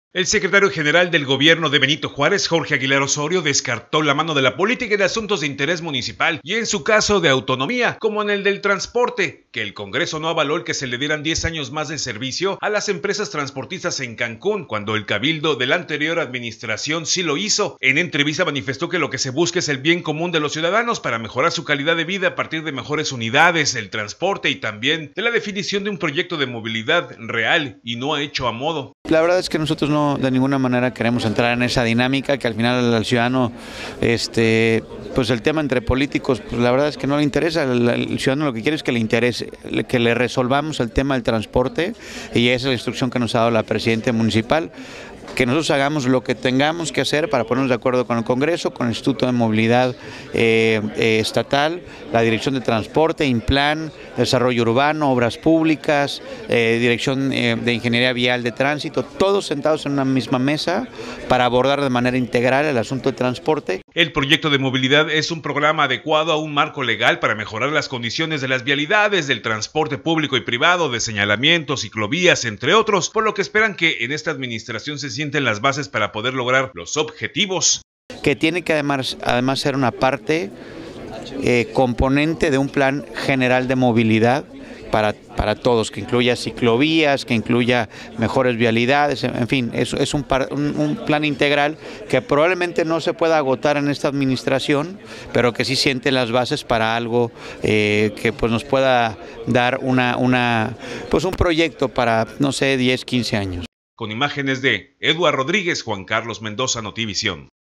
El secretario general del gobierno de Benito Juárez, Jorge Aguilar Osorio, descartó la mano de la política en asuntos de interés municipal y en su caso de autonomía, como en el del transporte, que el Congreso no avaló el que se le dieran 10 años más de servicio a las empresas transportistas en Cancún, cuando el cabildo de la anterior administración sí lo hizo. En entrevista manifestó que lo que se busca es el bien común de los ciudadanos para mejorar su calidad de vida a partir de mejores unidades, el transporte y también de la definición de un proyecto de movilidad real y no hecho a modo. La verdad es que nosotros no de ninguna manera queremos entrar en esa dinámica que al final al ciudadano, pues el tema entre políticos, pues la verdad es que no le interesa. El ciudadano lo que quiere es que le interese, que le resolvamos el tema del transporte, y esa es la instrucción que nos ha dado la presidenta municipal, que nosotros hagamos lo que tengamos que hacer para ponernos de acuerdo con el Congreso, con el Instituto de Movilidad Estatal, la Dirección de Transporte, Implan, Desarrollo Urbano, Obras Públicas, Dirección de Ingeniería Vial de Tránsito, todos sentados en una misma mesa para abordar de manera integral el asunto de transporte. El proyecto de movilidad es un programa adecuado a un marco legal para mejorar las condiciones de las vialidades, del transporte público y privado, de señalamientos, ciclovías, entre otros, por lo que esperan que en esta administración se sienten las bases para poder lograr los objetivos. Que tiene que además ser una parte componente de un plan general de movilidad para todos, que incluya ciclovías, que incluya mejores vialidades, en fin, es un plan integral que probablemente no se pueda agotar en esta administración, pero que sí siente las bases para algo que pues nos pueda dar pues un proyecto para, no sé, 10, 15 años. Con imágenes de Eduardo Rodríguez, Juan Carlos Mendoza, Notivisión.